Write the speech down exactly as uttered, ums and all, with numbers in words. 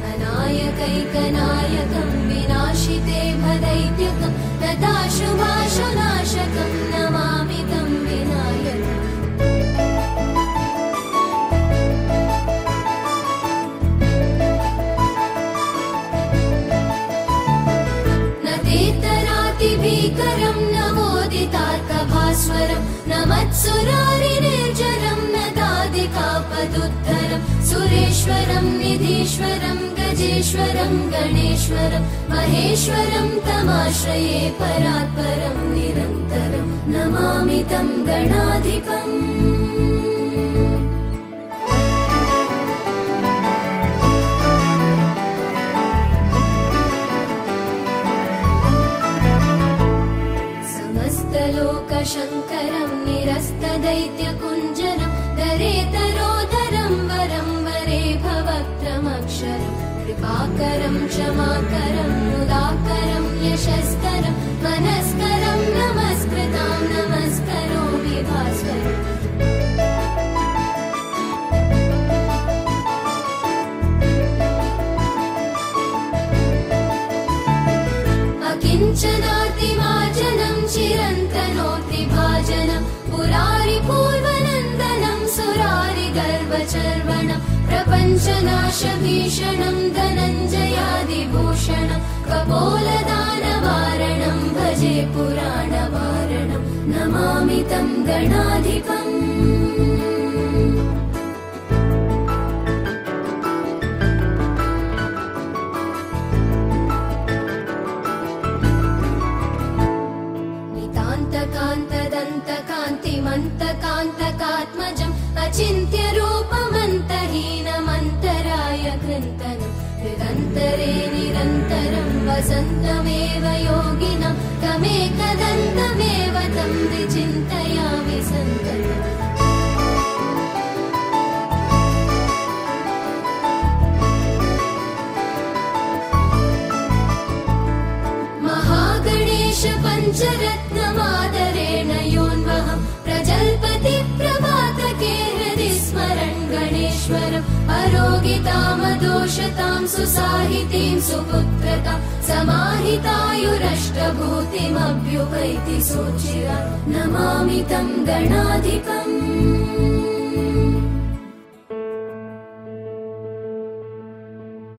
अनायकैकनायकं विनाशिते भदैत्यकं नताशुभाशुनाशकं नमामि तं विनायकम् भीकरं नवोदितार्कभास्वरं नमत्सुरारिनिर्जरं नतादिकापदुद्धरं सुरेश्वरं निधीश्वरं गजेश्वरं गणेश्वरं महेश्वरं तमाश्रये परात्परं निरन्तरं नमामि तं गणाधिपम् शङ्करं निरस्तदैत्यकुञ्जरं दरेतरोधरं वरं वरे भवक्त्रमक्षरं कृपाकरं क्षमाकरं मुदाकरं यशस्करं मनस्करं नमस्कृतां नमस्करोमि भास्वरम् अकिञ्चनातिमार्जनं चिरन्तनोऽतिभाजनं पुरारिपूर्वनन्दनं सुरारिगर्वचर्वणं प्रपञ्चनाशभीषणं धनञ्जयादिभूषणं कपोलदानवारणं भजे पुराणवारणं नमामि तं गणाधिपम् कान्तिमन्तकान्तकात्मजम् अचिन्त्यरूपमन्तहीनमन्तराय कृन्तनं हृदन्तरे निरन्तरं वसन्तमेव योगिनं तमेकदन्तमेव तं विचिन्तयामि सन्ततम् महागणेश पञ्चरत्नमादरेण योन्वहं प्रजल्पति प्रभातके हृदि स्मरन् गणेश्वरम् अरोगितामदोषतां सुसाहितीं सुपुत्रतां समाहितायुरष्टभूतिमभ्युपैति सोचिरात् नमामि तं गणाधिपम्